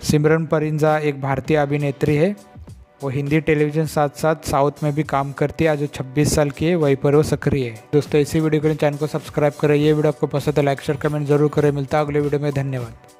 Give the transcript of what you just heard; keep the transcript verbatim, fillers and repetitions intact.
सिमरन परिंजा एक भारतीय अभिनेत्री है, वो हिंदी टेलीविज़न साथ साथ साउथ में भी काम करती है। आज जो छब्बीस साल की है, वहीं पर वो सक्रिय है। दोस्तों इसी वीडियो के लिए चैनल को सब्सक्राइब करें। ये वीडियो आपको पसंद है लाइक शेयर कमेंट जरूर करें। मिलता है अगले वीडियो में, धन्यवाद।